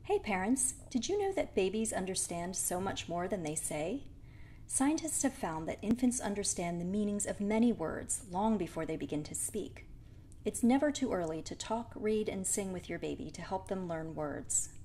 Hey parents, did you know that babies understand so much more than they say? Scientists have found that infants understand the meanings of many words long before they begin to speak. It's never too early to talk, read, and sing with your baby to help them learn words.